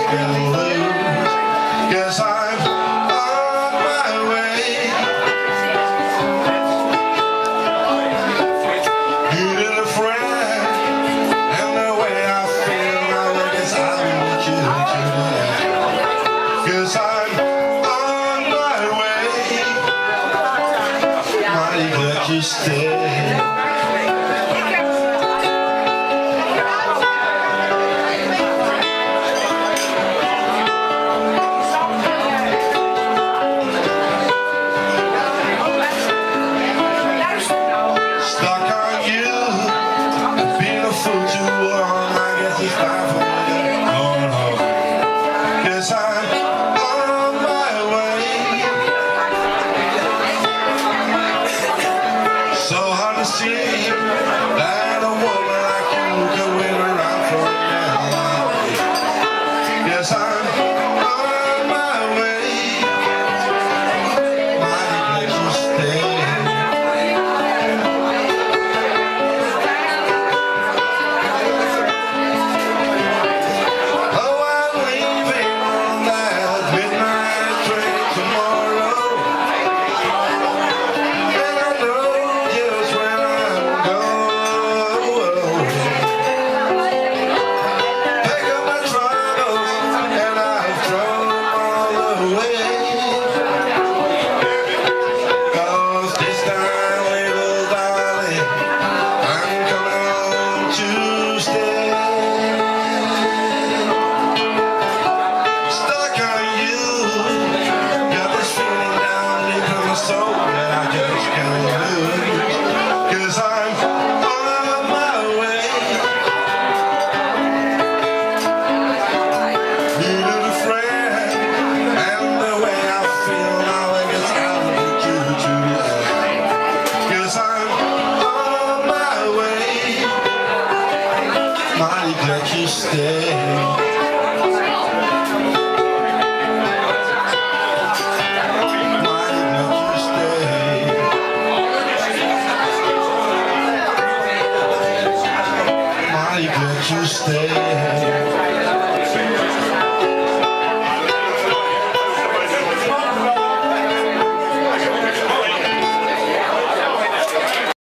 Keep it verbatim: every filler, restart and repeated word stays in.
gonna lose. Guess I'm on my way. You need a friend, and the way I feel, I guess I want you to. Guess I'm on my way. Mighty glad you stayed. See that a woman like you can wait around for now. Yes, I'm on my way. Mighty glad you stayed. Oh, I'm leaving on that midnight train tomorrow. And I know just where mighty glad you stay. Mighty glad you stay. Mighty glad you stay.